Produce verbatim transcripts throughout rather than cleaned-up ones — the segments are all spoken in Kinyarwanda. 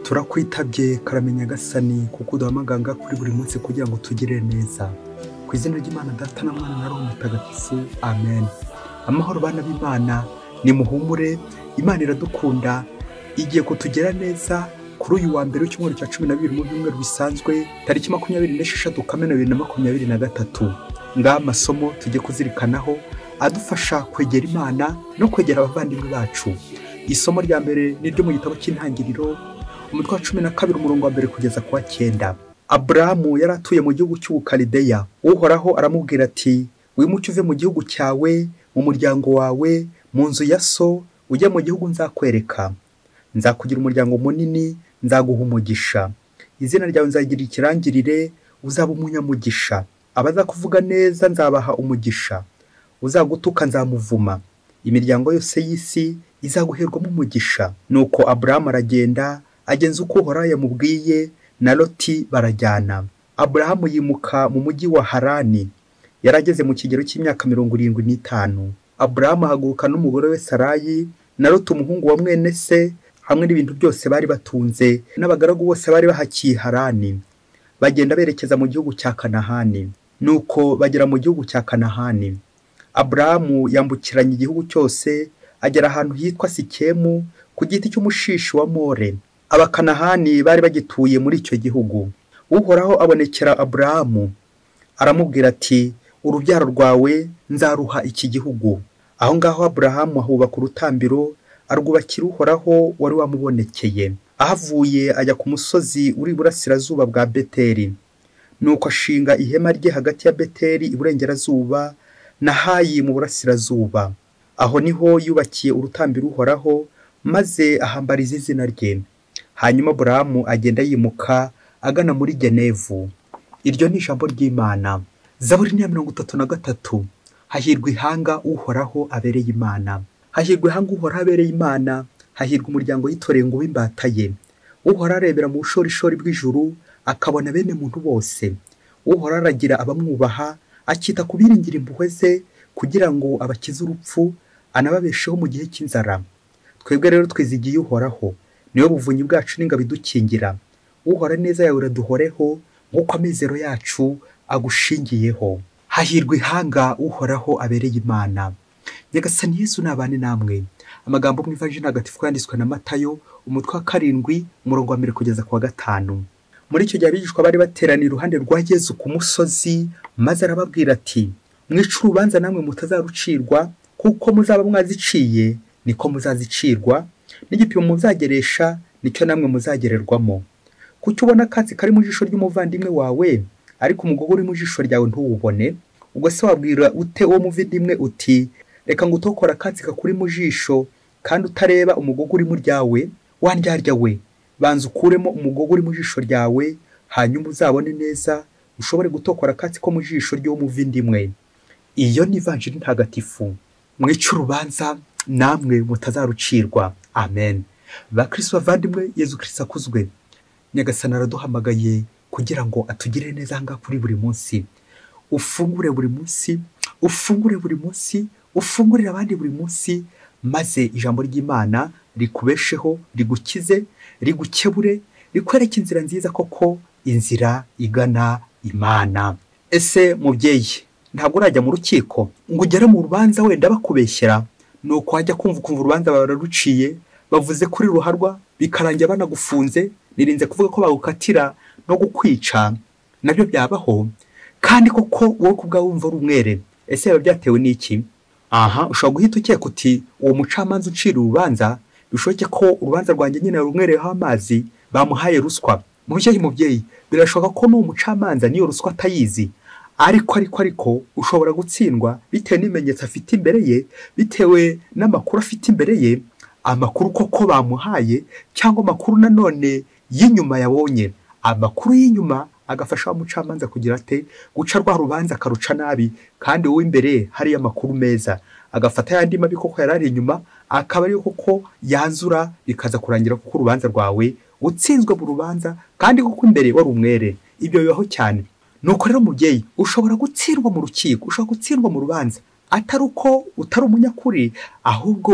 turakwitabye karamenya gasani kuko uduhamaganga kuri buri munsi kugira ngo tugire neza. Ku izina ry'Imana Data na Mwana na Roho Mutagatifu, amen. Amahoro bana b'Imana, ni muhumure, Imana iradukunda, igiye kutugera neza kuri uyu wa mbere w'icyumweru cya cumi na bibiri mu byumweru bisanzwe, tariki makumyabiri n'esheshatu Kamena bibiri na makumyabiri na gatatu. Ngaha amasomo tujye kuzirikanaho adufasha kwegera Imana no kwegera abavandimwe bacu. Isomo rya mbere ni ryo mu gitabo cy'Intangiriro, umutwe wa cumi na kabiri umurongo wa mbere kugeza ku wa cyenda. Aburahamu yari atuye mu gihugu cy'Ubukalideya. Uhoraho aramubwira ati, wimuke uve mu gihugu cyawe, mu muryango wawe, mu nzu ya so, ujye mu gihugu nzakwereka. Nzakugira umuryango munini, nzaguha umugisha. Izina ryawe nzagira ikirangirire, uzaba umunyamugisha. Abazakuvuga neza nzabaha umugisha. Uzagutuka nzamuvuma. Imiryango yose y'isi izaguherwamo umugisha. Nuko Aburahamu aragenda, agenza uko Uhoraho yamubwiye, na Loti barajyana. Aburahamu yimuka mu mujyi wa Harani. Yarageze mu kigero cy'imyaka mirongo irindwi n'itanu. Aburahamu ahaguruka n'umugore we Sarayi, na Loti umuhungu wa mwene se, hamwe n'ibintu byose bari batunze, n'abagaragu bose bari bahakiye Harani. Bagenda berekeza mu gihugu cya Kanahani. Nuko bagera mu gihugu cya Kanahani. Aburahamu yambukiranya igihugu cyose, agera ahantu hitwa Sikemu, ku giti cy'umushishi wa More. Abakanahani bari bagituye muri icyo gihugu. Uhoraho abonekera Aburahamu, aramubwira ati, urubyaro rwawe nzaruha iki gihugu. Aho ngaho Aburahamu ahubaka urutambiro, arwubakira Uhoraho wari wamubonekeye. Ahavuye ajya ku musozi uri iburasirazuba bwa Beteli. Nuko ashinga ihema rye hagati ya Beteli iburengerazuba na Hayi mu burasirazuba. Aho niho yubakiye urutambiro Uhoraho, maze ahambariza izina rye. Hanyuma Aburahamu agenda yimuka agana muri Genevu. Iryo ni ijambo ry'Imana. Zaburi ni ya mirongo itatu na gatatu. Hahirwa ihanga Uhoraho abereye Imana. Hahirwa ihanga Uhoraho abereye Imana. Hahirwa umuryango yitoreye ngo w'imbata ye. Uhoraho arebera mu bushorishori bw'ijuru, akabona bene muntu bose. Uhoraho aragira abamwubaha, akita ku biringira impuhwe ze, kugira ngo abakize urupfu, anababesheho mu gihe cy'inzara. Twebwe rero twizigiye Uhoraho, niwe buvunyi bwacu n'ingabo idukingira. Uhoraho neza yawe iraduhoreho, nk'uko amizero yacu agushingiyeho. Hahirwa ihanga Uhoraho abereye Imana. Nyagasani Yesu nabane namwe. Amagambo mu ivanjiri ntagatifu yanditswe na Matayo, umutwe wa karindwi umurongo wa mbere kugeza ku wa gatanu. Muri icyo gihe abigishwa bari bateraniye iruhande rwa Yesu ku musozi, maze arababwira ati, mwica urubanza namwe mutazarucirwa, kuko muzaba mwaziciye niko muzazicirwa, n'igipimo muzageresha nicyo namwe muzagererwamo. Kuki ubona akatsi kari mu jisho ry'umuvandimwe wawe, ariko umugogo uri mu jisho ryawe ntuwubone? Ubwo se wabwira ute uwo muvandimwe uti, reka ngo utokora akatsi kakuri mu jisho, kandi utareba umugogo uri mu ryawe? Wandyarya we, banza ukuremo umugogo uri mu jisho ryawe, hanyuma uzabone neza ushobore gutokora akatsi ko mu jisho ry'uwo muvandimwe. Iyo ni ivanjiri ntagatifu. Mwica urubanza namwe mutazarucirwa. Amen. Bakristo bavandimwe, Yezu Kristo akuzwe. Nyagasani araduhamagaye kugira ngo atugire neza hanga kuri buri munsi. Ufungure buri munsi, ufungure buri munsi, ufungurire abandi buri munsi, maze ijambo ry'Imana rikubesheho, rigukize, rigukebure, rikwereke inzira nziza, koko inzira igana Imana. Ese mubyeyi, ntabwo urajya mu rukiko ngo ugere mu rubanza wenda bakubeshyera, nuko wajya kumva kumva urubanza bararuciye, bavuze kuri ruharwa, bikarangira banagufunze, nirinze kuvuga ko bagukatira no gukwica, nabyo byabaho, kandi koko wowe kubwa wumva rumwere. Ese biba byatewe n'iki? Aha, ushobora guhita ukeka uti uwo mucamanza ucira urubanza, bishoboke ko urubanza rwanjye nyine rumwereyeho amazi, bamuhaye ruswa. Mubyeyi mubyeyi, birashoboka ko n'uwo mucamanza niyo ruswa atayizi, ariko ariko ariko ushobora gutsindwa bitewe n'ibimenyetso afite imbere ye, bitewe n'amakuru afite imbere ye, amakuru koko bamuhaye, cyangwa amakuru nanone y'inyuma yabonye. Amakuru y'inyuma agafasha umucamanza kugira ate guca rwa rubanza akaruca nabi, kandi wowe imbere hari amakuru meza, agafata yandi mabi koko yarari inyuma, akaba ari koko yanzura, bikaza kurangira kuko urubanza rwawe utsinzwe mu rubanza, kandi koko imbere wari umwere. Ibyo bibaho cyane. Nuko rero mubyeyi, ushobora gutsindwa mu rukiko, ushobora gutsindwa mu rubanza, atari uko utari umunyakuri, ahubwo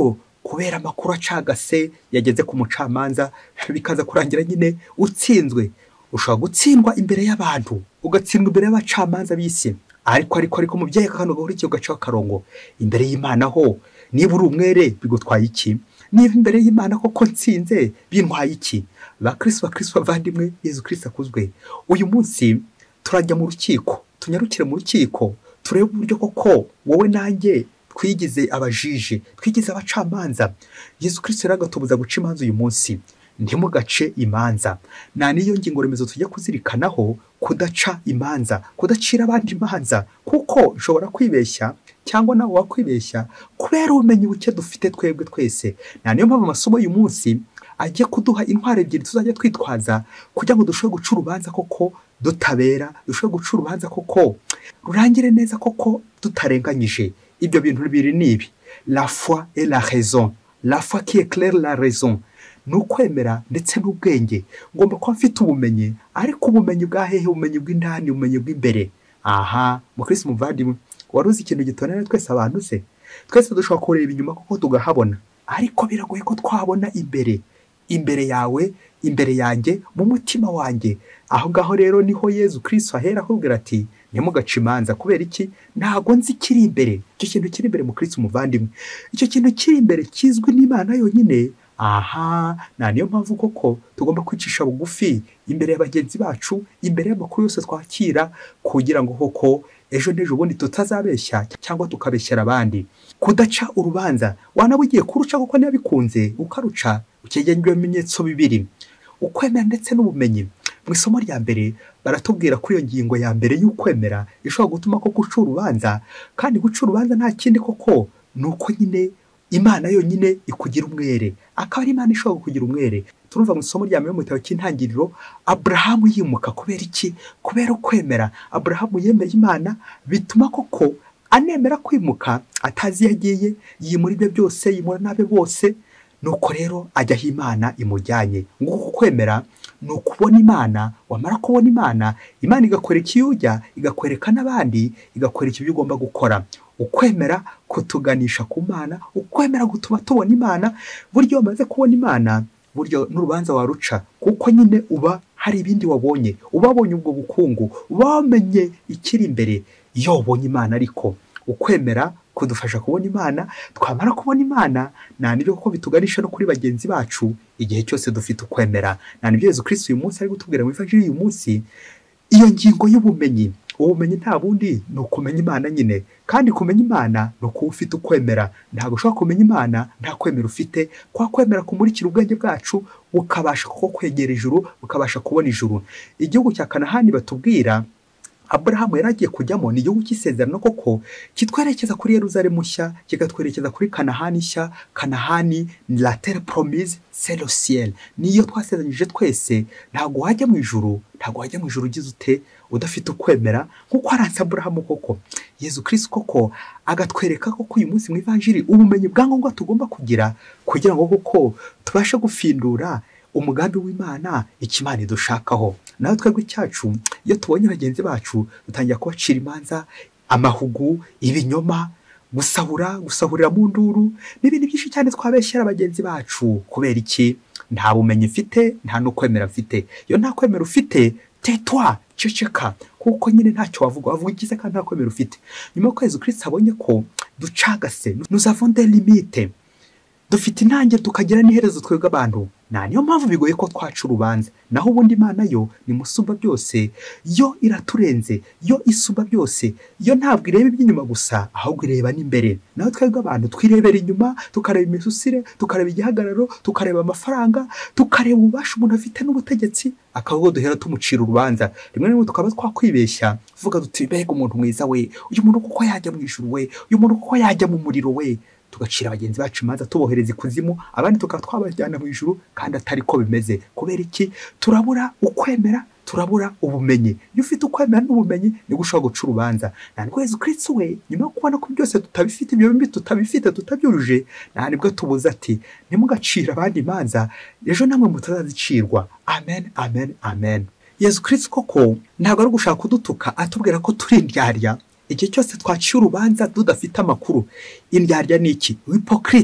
kubera amakuru acagase yageze ku mucamanza bikaza kurangira nyine utsinzwe. Ushobora gutsindwa imbere y'abantu, ugatsindwa imbere y'abacamanza b'isi, ariko ariko ariko mubyeyi kano gahuri cyo gaca karongo imbere y'Imana ho niba uri umwere bigutwaye iki? Niba imbere y'Imana koko nsinze bintwaye iki? Bakristo bakristo bavandimwe, Yesu Kristo akuzwe. Uyu munsi turajya mu rukiko, tunyarukire mu rukiko turebe uburyo koko wowe nanjye twigize abajije, twigize abacamanza. Yesu Kristo yaragatubuza guca imanza uyu munsi. Ntimugace imanza. Na niyo ngingo remezo tujya kuzirikanaho, kudaca imanza, kudacira abandi imanza, kuko nshobora kwibeshya cyangwa nawe wakwibeshya kubera ubumenyi buke dufite twebwe twese. Na niyo mpamvu amasomo y'uyu munsi ajye kuduha intwaro ebyiri tuzajya twitwaza kugira ngo dushobore guca urubanza koko dutabera, dushobore guca urubanza koko rurangire neza koko tutarenganyije. Ibyo bintu bibiri ni ibi: la foi et la raison. La foi qui éclaire la raison, nukwemera ndetse n'ubwenge. Ngomba kuba mfite ubumenyi, ariko ubumenyi bwa hehe? Ubumenyi bw'indani, ubumenyi bw'imbere. Aha, mukristo muvandimwe, waruzi ikintu gitonera twese abantu se? Twese dushobora kureba inyuma kuko tugahabona, ariko biragoye ko twabona imbere. Imbere yawe, imbere yanjye, mu mutima wanjye. Aho ngaho rero niho Yesu Kristo ahera akubwira ati ntimugace imanza. Kubera iki? Ntago nzi kiri imbere. Icyo kintu kiri imbere mukristo muvandimwe, icyo kintu kiri imbere kizwi n'Imana yonyine. Aha, na niyo mpamvu koko tugomba kwicisha bugufi imbere y'abagenzi bacu, imbere y'amakuru yose twakira, kugira ngo koko ejo n'ejo bundi tutazabeshya cyangwa tukabeshyera abandi. Kudaca urubanza, wanaba ugiye kuruca kuko niba bikunze ukaruca, ukegerwa ibimenyetso bibiri: ukwemera ndetse n'ubumenyi. Mu isomo rya mbere baratubwira kuri iyo ngingo ya mbere y'ukwemera ishobora gutuma ko guca urubanza, kandi guca urubanza nta kindi koko nuko nyine Imana yonyine ikugira umwere, akaba ari Imana ishobora kugira umwere. Turumva mu isomo rya mbere mu gitabo cy'intangiriro, Abrahamu yimuka kubera iki? Kubera ukwemera. Abrahamu yemeye Imana, bituma koko anemera kwimuka, atazi yagiye, yimura ibyo byose, yimura n'abe bose. Nuko rero ajya aho Imana imujyanye. Nguko kwemera ni ukubona Imana. Wamara kubona Imana, Imana igakwereka iyo ujya, igakwereka n'abandi, igakwereka ibyo ugomba gukora. Ukwemera kutuganisha ku Mana, ukwemera gutuma tubona Imana. Buryo wamaze kubona Imana, buryo n'urubanza waruca, kuko nyine uba hari ibindi wabonye, uba wabonye ubwo bukungu, uba wamenye ikiri imbere. Iyo wabonye Imana ariko ukwemera kudufasha kubona Imana. Twamara kubona Imana, na nibyo kuko bituganisha no kuri bagenzi bacu igihe cyose dufite ukwemera. Na nibyo Yesu Kristo uyu munsi ari gutubwira mu ivanjiri uyu munsi, iyo ngingo y'ubumenyi. Ubumenyi nta bundi ni ukumenya Imana nyine, kandi kumenya Imana ni ukuba ufite ukwemera. Ntabwo ushobora kumenya Imana nta kwemera ufite. Kwa kwemera kumurikira ubwenge bwacu, ukabasha kuko kwegera ijuru, ukabasha kubona ijuru. Igihugu cya Kanahani batubwira Abrahamu yaragiye kujyamo ni igihugu cy'isezerano koko, kitwerekeza kuri Yerusalemu nshya, kikatwerekeza kuri Kanahani nshya. Kanahani, la terre promise, c'est le ciel. Niyo twasezeranyije twese. Ntabwo wajya mu ijuru, ntabwo wajya mu ijuru ugize ute udafite ukwemera, nkuko aranse Abrahamu koko. Yesu Kristo koko agatwereka koko uyu munsi mu ivanjiri ubumenyi bwangombwa tugomba kugira, kugira ngo koko tubashe gufindura umugambi w'Imana, ikimana idushakaho. Nawe twebwe cyacu, iyo tubonye bagenzi bacu dutangira kubacira imanza, amahugu, ibinyoma, gusahura, gusahurira mu nduru n'ibindi byinshi cyane twabeshyera bagenzi bacu. Kubera iki? Nta bumenyi mfite, nta n'ukwemera mfite. Iyo nta kwemera ufite, tetwa, ceceka, kuko nyine ntacyo wavuga, wavuga ikize kandi nta kwemera ufite. Nyuma y'uko Yesu Kristo abonye ko ducagase, nous avons des limites, dufite intangiriro tukagira n'iherezo twebwe abantu. Na niyo mpamvu bigoye ko twaca urubanza. Naho ubundi Imana yo ni musumba byose, yo iraturenze, yo isumba byose. Yo ntabwo ireba iby'inyuma gusa, ahubwo ireba n'imbere. Naho twebwe abantu twirebera inyuma, tukareba imisusire, tukareba igihagararo, tukareba amafaranga, tukareba ububasha umuntu afite n'ubutegetsi, akaba duhera tumucira urubanza. Rimwe na rimwe tukaba twakwibeshya, vuga duti mbega umuntu mwiza we, uyu muntu kuko yajya mu ijuru we, uyu muntu kuko yajya mu muriro we. Tugacira abagenzi bacu imanza, tubohereza ikuzimu, abandi tukaba twabajyana mu ijuru, kandi atari ko bimeze. Kubera iki? Turabura ukwemera, turabura ubumenyi. Iyo ufite ukwemera n'ubumenyi ni gushobora guca urubanza. Ntabwo Yesu Kristo we nyuma yo kubona ko byose tutabifite, ibyo bimbi tutabifite, tutabyuruje, nta nibwo tubuza ati ntimugacire abandi imanza, ejo namwe mutazazicirwa. Amen, amen, amen. Yesu Kristo koko ntabwo ari gushaka kudutuka atubwira ko turi indyarya. Igihe cyose twaciye urubanza tudafite amakuru. Indyarya ni iki? Hypocrite,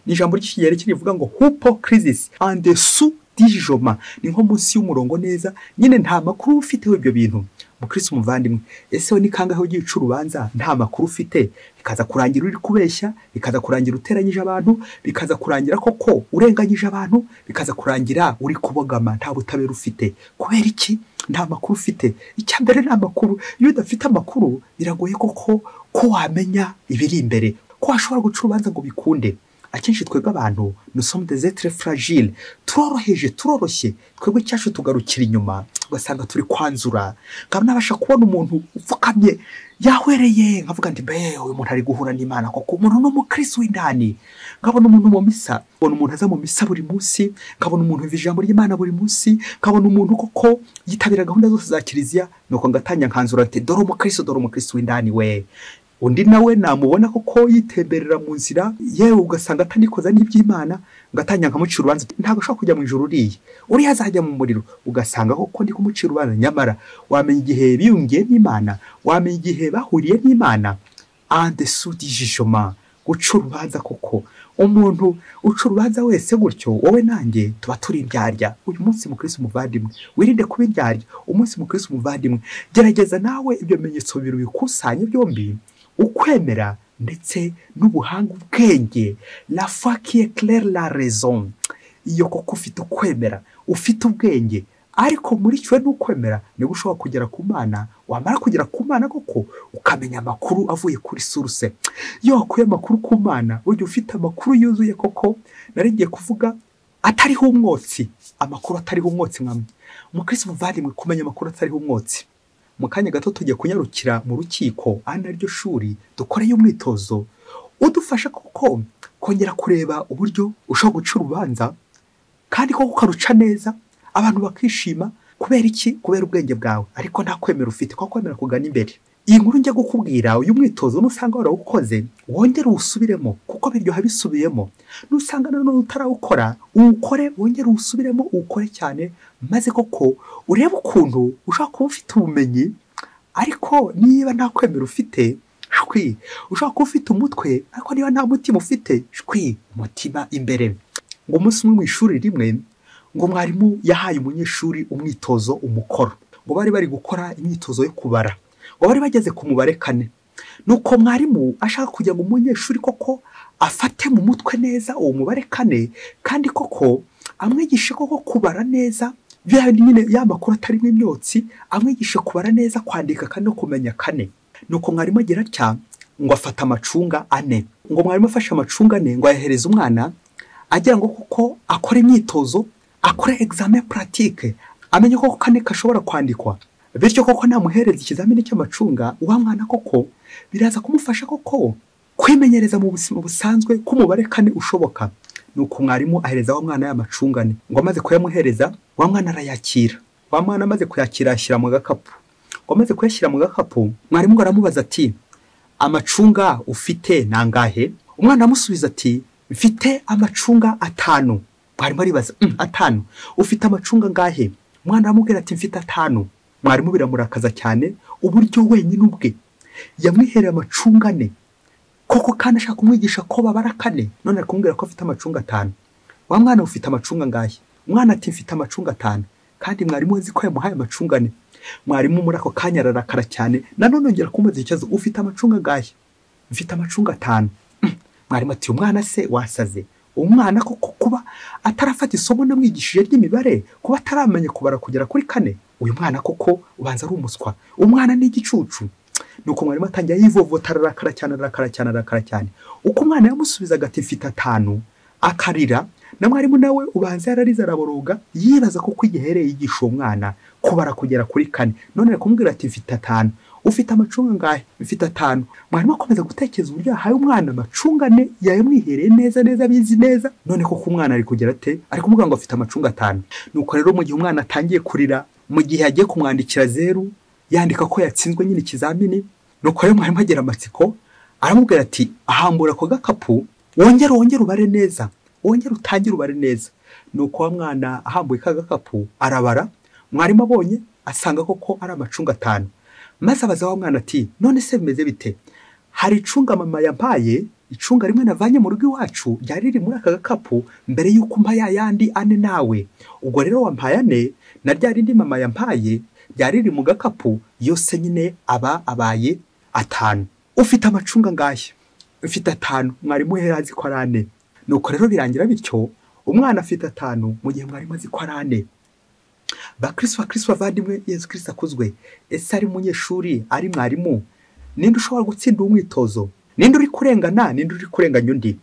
ni ijambo ry'ikigereki rivuga ngo hypocrisis en dessous du jugement, ni nko munsi y'umurongo neza, nyine nta makuru ufiteho ibyo bintu. Mukristo umuvandimwe, ese we ni kangahe ugiye uca urubanza nta makuru ufite, bikaza kurangira uri kubeshya, bikaza kurangira uteranyije abantu, bikaza kurangira koko urenganyije abantu, bikaza kurangira uri kubogama nta butabera ufite. Kubera iki? Nta makuru ufite. Icya mbere nta makuru. Iyo udafite amakuru biragoye koko ko wamenya ibiri imbere, ko washobora guca urubanza ngo bikunde. Akenshi twebwe abantu nous sommes des êtres fragiles, turoroheje, turoroshye, twebwe cyacu tugarukira inyuma, ugasanga turi kwanzura. Ngabo nabasha kubona umuntu upfukamye yahwereye, nkavuga ndi mbe uyu muntu ari guhura n'Imana koko, umuntu no mu Kristo w'indani. Ngabona umuntu mu misa, ngabona umuntu aza mu misa buri munsi, ngabona umuntu umva ijambo ry'Imana buri munsi, ngabona umuntu koko yitabira gahunda zose za kiliziya, nuko ngatanya nkanzura ati dore mu Kristo, dore mu Kristo w'indani we. Undi nawe namubona koko yitemberera mu nzira, yewe ugasanga atanikoza n'iby'Imana, ngatanya nkamucira urubanza, ntabwo ashaka kujya mu ijuru uriye, uriya azajya mu muriro. Ugasanga koko ndi kumucira urubanza, nyamara wamenya igihe biyungiye n'Imana, wamenya igihe bahuriye n'Imana. En dessous du jugement, guca urubanza koko. Umuntu uca urubanza wese gutyo, wowe nanjye tuba turi indyarya. Uyu munsi Mukristo umuvandimwe, wirinde kuba indyarya. Umunsi Mukristo umuvandimwe, gerageza nawe ibyo bimenyetso bibiri bikusanye byombi, ukwemera ndetse n'ubuhanga, ubwenge, la foi qui éclaire la raison. Iyo koko ufite ukwemera, ufite ubwenge, ariko muri cyo n'ukwemera ni gushobora kugera ku Mana. Wamara kugera ku Mana koko ukamenya amakuru avuye kuri source. Iyo wakuye amakuru ku Mana, ujye ufite amakuru yuzuye koko. Narigiye kuvuga atariho umwotsi, amakuru atariho umwotsi mwamwe. Mukristo umuvandimwe, kumenya amakuru atariho umwotsi. Mu kanya gato tugiye kunyarukira mu rukiko, ana ryo shuri dukoreye umwitozo udufasha koko kongera kureba uburyo ushobora guca urubanza kandi koko ukaruca neza, abantu bakishima. Kubera iki? Kubera ubwenge bwawe, ariko nta kwemera ufite, kwa kwemera kugana imbere. Iyi nkuru njya gukubwira, uyu mwitozo nusanga warawukoze wongere usubiremo, kuko biryoha bisubiyemo. Nusanga none utarawukora, uwukore, wongere usubiremo, uwukore cyane, maze koko urebe ukuntu ushaka kuba ufite ubumenyi. Ariko niba nta kwemera ufite, shwi, ushaka kuba ufite umutwe, ariko niba nta mutima ufite, shwi, umutima imbere. Ngo umunsi umwe mu ishuri rimwe, ngo mwarimu yahaye umunyeshuri umwitozo, umukoro. Ngo bari bari gukora imyitozo yo kubara, ngo bari bageze ku mubare kane. Nuko mwarimu ashaka kugira ngo umunyeshuri koko afate mu mutwe neza uwo mubare kane, kandi koko amwigishe koko kubara neza, bya nyine ya makuru atarimo imyotsi, amwigishe kubara neza, kwandika kandi no kumenya kane. Nuko mwarimu agira atya, ngo afata amacunga ane. Ngo mwarimu afashe amacunga ane, ngo ayahereza umwana, agira ngo koko akore imyitozo, akore examen pratique, amenye koko kane kashobora kwandikwa. Bityo koko namuhereza ikizamini cy'amacunga, uwa mwana koko biraza kumufasha koko kwimenyereza mu buzima busanzwe ko umubare kane ushoboka. Nuko mwarimu ahereza wa mwana y'amacunga ane, ngo amaze kuyamuhereza, wa mwana arayakira. Wa mwana amaze kuyakira ashyira mu gakapu. Ngo amaze kuyashyira mu gakapu, mwarimu aramubaza ati, amacunga ufite nangahe? Umwana amusubiza ati, mfite amacunga atanu. Mwarimu aribaza, mm, atanu, ufite amacunga ngahe? Umwana aramubwira ati, mfite atanu. Mwarimu biramurakaza cyane uburyo wenyine ubwe yamwihereye amacunga ane, koko kandi ashaka kumwigisha ko babara kane, none ari kumubwira ko afite amacunga atanu. Wa mwana ufite amacunga ngahe? Umwana ati, mfite amacunga atanu, kandi mwarimu azi ko yamuhaye amacunga ane. Mwarimu muri ako kanya ararakara cyane, nanone yongera kumubaza ikibazo, ufite amacunga ngahe? Mfite amacunga atanu. Mwarimu ati, umwana se wasaze? Umwana koko kuba atarafata isomo namwigishije ry'imibare, kuba ataramenya kubara kugera kuri kane, uyu mwana koko ubanza ari umuswa, umwana ni igicucu. Nuko mwarimu atangiye yivovota, ararakara cyane, ararakara cyane, ararakara cyane. Uko umwana yamusubizaga ati mfite atanu, akarira, na mwarimu nawe ubanza yararize araboroga, yibaza kuko igihereye yigisha umwana kubara kugera kuri kane, none ari kumubwira ati mfite atanu. Ufite amacunga ngahe? Mfite atanu. Mwarimu akomeza gutekereza uburyo yahaye umwana amacunga ane, yayamwihereye neza neza, bizi neza, none koko umwana ari kugira ate, ari kumubwira ngo afite amacunga atanu. Nuko rero mu gihe umwana atangiye kurira, mu gihe yagiye kumwandikira zeru, yandika ko yatsinzwe nyine ikizamini, nuko rero mwarimu agera amatsiko, aramubwira ati, ahambura ko gakapu, wongere wongere ubare neza, wongere utangire ubare neza. Nuko wa mwana ahambuye ka gakapu arabara, mwarimu abonye asanga koko ari amacunga atanu. Maze abaza wa mwana ati, none se bimeze bite? Hari icunga mama yampaye icunga rimwe navanye mu rugo iwacu ryari riri muri aka gakapu mbere y'uko umpa ya yandi ane nawe. Ubwo rero wampaye ane na rya rindi mama yampaye ryari riri mu gakapu, yose nyine aba abaye atanu. Ufite amacunga ngahe? Ufite atanu, mwarimu yari azi ko ari ane. Nuko rero birangira bityo umwana afite atanu mu gihe mwarimu azi ko ari ane. Bakristo bakristo bavandimwe, Yesu Kristo akuzwe. Ese ari umunyeshuri, ari mwarimu, ninde ushobora gutsinda umwitozo? Ninde uri kurengana, ninde uri kurenganya undi?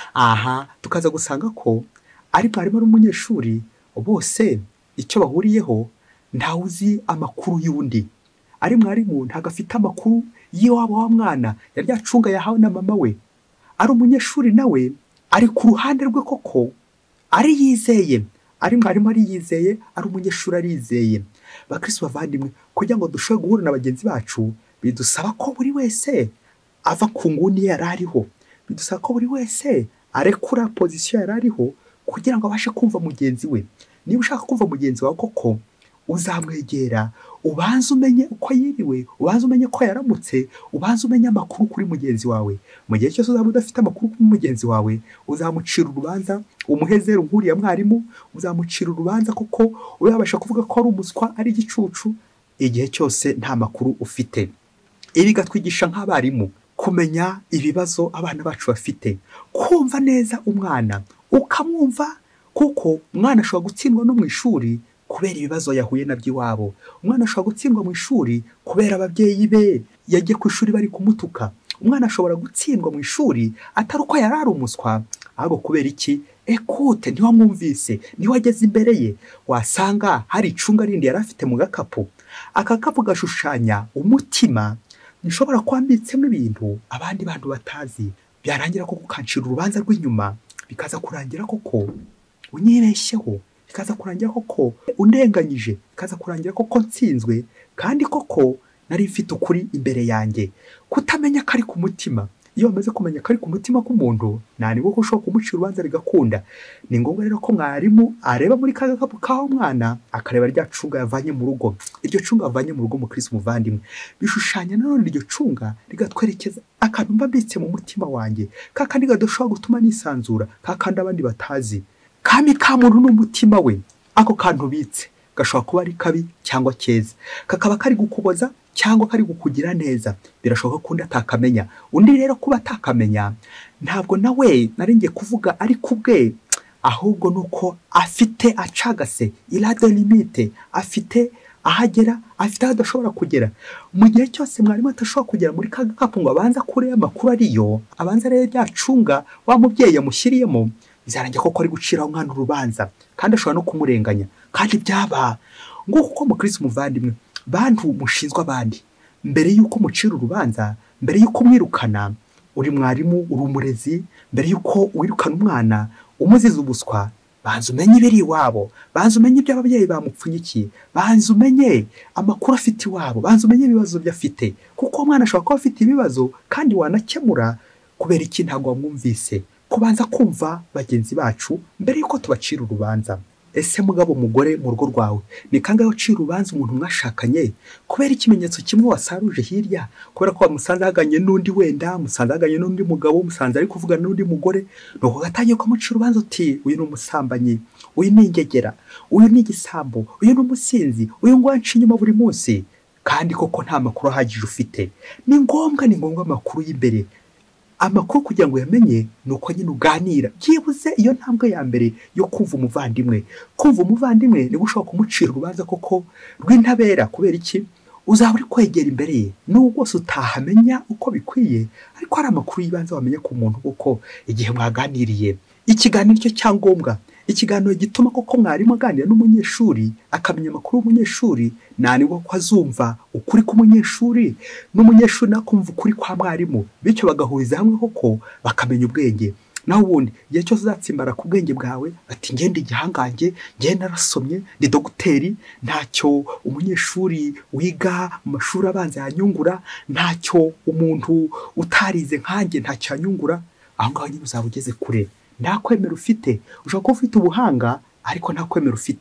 Aha tukaza gusanga ko ari mwarimu ari umunyeshuri, bose icyo bahuriyeho ntawe uzi amakuru y'undi. Ari mwarimu ntago afite amakuru y'iwabo wa mwana yari yacunga yahawe na mama we. Ari umunyeshuri nawe ari ku ruhande rwe koko, ari yizeye. Ari mwarimu ari yizeye, ari umunyeshuri ari yizeye. Bakristo bavandimwe, kugira ngo dushobore guhura na bagenzi bacu, bidusaba ko buri wese ava ku nguni yari ariho. Bidusaba ko buri wese arekura position yari ariho kugira ngo abashe kumva mugenzi we. Niba ushaka kumva mugenzi wawe koko, uzamwegera, ubanze umenye uko yiriwe, ubanze umenye ko yaramutse, ubanze umenye amakuru kuri mugenzi wawe. Mu gihe cyose uzaba udafite amakuru kuri mugenzi wawe, uzamucira urubanza umuhezero nkuriya mwarimu, uzamucira urubanza kuko uyabasha kuvuga ko ari umuswa, ari igicucu, igihe cyose nta makuru ufite. Ibi gatwigisha nk'abarimu kumenya ibibazo abana bacu bafite, kumva neza umwana, ukamwumva, kuko umwana ashobora gutsindwa no mu ishuri kubera ibibazo yahuye nabyo iwabo. Umwana ashobora gutsindwa mu ishuri kubera ababyeyi be yagiye ku ishuri bari kumutuka. Umwana ashobora gutsindwa mu ishuri atari uko yari ari umuswa, ahubwo kubera iki? Ekute, ntiwamwumvise, ntiwageze imbere ye. Wasanga hari icunga rindi yari afite mu gakapu. Aka gakapu gashushanya umutima nishobora kwambitsemo ibintu abandi bantu batazi. Byarangira ko gukancira urubanza rw'inyuma, bikaza kurangira koko unyibeshyeho, bikaza kurangira koko undenganyije, bikaza kurangira koko nsinzwe, kandi koko nari mfite ukuri imbere yanjye. Kutamenya kari ku mutima, iyo wamaze kumenya kari ku mutima k'umuntu, nta nibwo ko ushobora kumucira urubanza rigakunda. Ni ngombwa rero ko mwarimu areba muri ka gakapu k'aho mwana, akareba rya cunga yavanye mu rugo. Iryo cunga yavanye mu rugo mu Kristo muvandimwe, bishushanya nanone iryo cunga rigatwerekeza akantu mbabitse mu mutima wanjye, kakandi gadoshobora gutuma nisanzura, kakandi abandi batazi. Kami ka muntu n'umutima we, ako kantu bitse gashobora kuba ari kabi cyangwa keza, kakaba kari gukuboza cyangwa kari gukugira neza. Birashoboka ko undi atakamenya. Undi rero kuba atakamenya, ntabwo nawe naringiye kuvuga ari kubwe, ahubwo nuko afite acagase, irade limite, afite ahagera, afite aho adashobora kugera. Mu gihe cyose mwarimu atashobora kugera muri ka gakapu ngo abanza kure amakuru ariyo, abanza rero ryacunga wa mubyeyi yamushyiriyemo, bizarangira koko ari gucira umwana urubanza, kandi ashobora no kumurenganya. Kandi byaba ngo kuko mu Kristo muvandimwe, bantu mushinzwe abandi, mbere yuko mucira urubanza, mbere yuko mwirukana, uri mwarimu, uri umurezi, mbere yuko wirukana umwana umuziza ubuswa, banza umenye ibiri iwabo, banza umenye ibyo ababyeyi bamupfunyikiye, banza umenye amakuru afite iwabo, banza umenye ibibazo byo afite, kuko umwana ashobora kuba afite ibibazo kandi wanakemura. Kubera iki ntabwo wamwumvise? Kubanza kumva bagenzi bacu mbere yuko tubacira urubanza. Ese mugabo mugore mu rugo rwawe, ni kangahe ucira urubanza umuntu mwashakanye kubera ikimenyetso kimwe wasaruje hirya, kubera ko musanze haganye n'undi wenda, musanze haganye n'undi mugabo, musanze ari kuvuga n'undi mugore, nuko gatangiye ko mucira urubanza uti uyu ni umusambanyi, uyu ni ingegera, uyu ni igisambo, uyu ni umusinzi, uyu ngo anci inyuma buri munsi, kandi koko nta makuru ahagije ufite. Ni ngombwa ni ngombwa amakuru y'imbere. Amakuru kugira ngo yamenye nuko nyine uganira. Byibuze iyo ntambwe ya mbere yo kumva umuvandimwe. Kumva umuvandimwe ni gushaka kumucira urubanza koko rw'intabera. Kubera iki? Uzaba uri kwegera imbere ye, nubwo utahamenya uko bikwiye, ariko hari amakuru y'ibanze wamenye ku muntu kuko igihe mwaganiriye. Ikiganiro cyo cyangombwa, ikiganiro gituma koko mwarimu aganira n'umunyeshuri, akamenya amakuru y'umunyeshuri, nani ngo ko azumva ukuri k'umunyeshuri, n'umunyeshuri nakumva ukuri kwa mwarimu, bityo bagahuriza hamwe koko bakamenya ubwenge. Naho ubundi igihe cyose uzatsimbara ku bwenge bwawe, ati ngende igihangange, ngende narasomye, ndi dogiteri, ntacyo umunyeshuri wiga mu mashuri abanza yanyungura, ntacyo umuntu utarize nkanjye ntacyo yanyungura, aho ngaho uzaba ugeze kure. Nta kwemera ufite. Ushobora kuba ufite ubuhanga ariko nta kwemera ufite.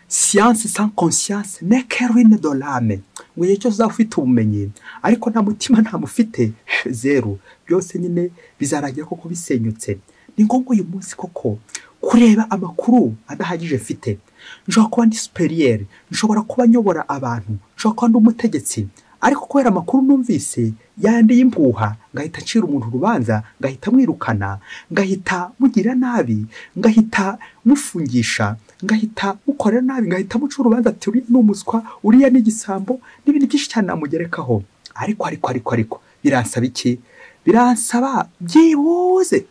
science sans conscience n'est que ruine de l'âme. Ngo igihe cyose uzaba ufite ubumenyi ariko nta mutima nta mufite, zero, byose nyine bizarangira koko bisenyutse. Ni ngombwa uyu munsi koko kureba amakuru adahagije mfite. Nshobora kuba ndi superieur, nshobora kuba nyobora abantu, nshobora kuba ndi umutegetsi, ariko kubera amakuru numvise yandi y'impuha ngahita ncira umuntu urubanza, ngahita mwirukana, ngahita mugira nabi, ngahita mufungisha, ngahita mukorera nabi, ngahita muca urubanza ati uriya n'umuswa, uriya n'igisambo, n'ibindi byinshi cyane namugerekaho. Ariko ariko ariko ariko biransaba iki? Biransaba byibuze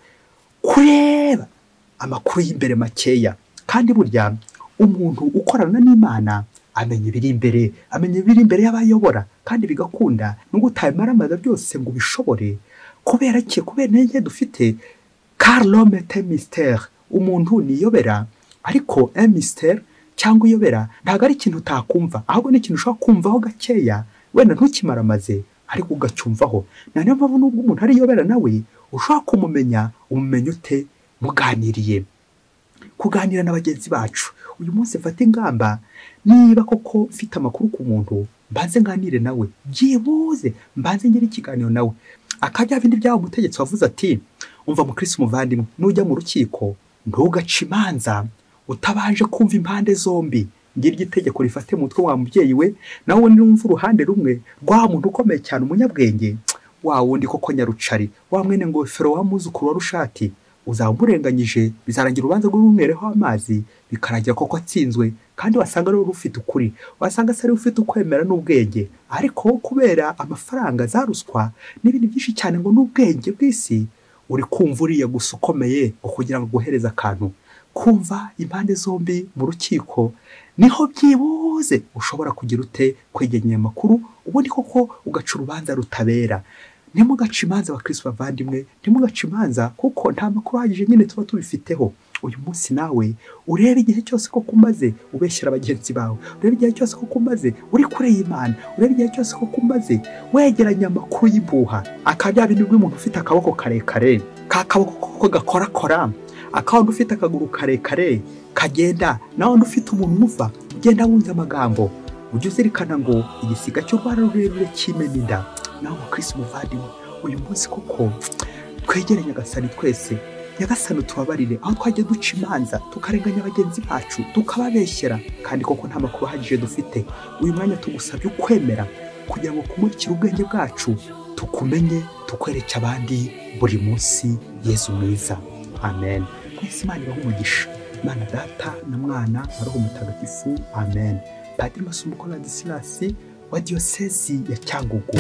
kureba amakuru y'imbere makeya. Kandi burya umuntu ukorana n'Imana amenye ibiri imbere, amenye ibiri imbere y'abayobora, kandi bigakunda nubwo utabimaramaza byose ngo bishobore. Kubera ki? Kubera nenge dufite car l'homme est un mystère. Umuntu niyobera, ariko un mystère cyangwa iyobera ntago ari ikintu utakumva, ahubwo ni ikintu ushobora kumvaho gakeya, wenda ntukimaramaze ariko ugacyumvaho. Na niyo mpamvu nubwo umuntu ari yobera nawe ushobora kumumenya, umumenya ute? Muganiriye. Kuganira na bagenzi bacu. Uyu munsi mfata ingamba, niba koko mfite amakuru ku muntu, mbanze nganire nawe, byibuze mbanze ngire ikiganiro nawe. Akajya bindi byaho umutegetsi wavuze ati, umva mukristo muvandimwe, nujya mu rukiko ntugace imanza utabanje kumva impande zombi. Ngira igitegeko rifate mu mutwe wa mubyeyi we, nawe numva uruhande rumwe rwa muntu ukomeye cyane, umunyabwenge, wa wundi koko nyarucari, wa mwene ngofero wa muzukuru wa rushati, uzamurenganyije, bizarangira urubanza rw'umwereho amazi, bikaragira koko atsinzwe, kandi wasanga ari ufite ukuri, wasanga ari ufite ukwemera n'ubwenge, ariko kubera amafaranga za ruswa n'ibindi byinshi cyane ngo n'ubwenge bw'isi, uri kumva uriya gusa ukomeye kugira ngo guhereza akantu. Kumva impande zombi mu rukiko niho byibuze ushobora kugira ute? Kwegeranya amakuru, ubundi koko ugaca urubanza rutabera. Ntimugace imanza abakristo bavandimwe, ntimugace imanza kuko nta makuru ahagije nyine tuba tubifiteho. Uyu munsi nawe urebe igihe cyose ko kumaze ubeshyira abagenzi bawe, urebe igihe cyose ko kumaze uri kure y'Imana, urebe igihe cyose ko kumaze wegeranya amakuru y'impuha. Akajya bintu bw'umuntu ufite akaboko karekare, ka kaboko ko gakorakora, akawundi ufite akaguru karekare kagenda, nawe ufite umuntu umuva ugenda wunze amagambo. Ujye uzirikana ngo igisiga cy'urwara rurerure kimena inda. Nawe mukristo muvandimwe, uyu munsi koko twegere Nyagasani twese. Nyagasani tubabarire aho twagiye duca imanza tukarenganya abagenzi bacu, tukababeshyera, kandi koko nta makuru ahagije dufite. Uyu mwanya tugusabye ukwemera kugira ngo kumurikire ubwenge bwacu, tukumenye, tukwereke abandi buri munsi. Yesu mwiza, amen. Mwese Imana ibahe umugisha. Imana Data na Mwana na Roho Mutagatifu, amen. Padiri Masumbuko Ladislas wa Diyosezi ya Cyangugu.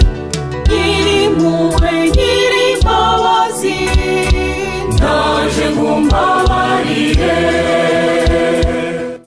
Nyirimuwe nyirimabazi, ndaje nkumbabarire.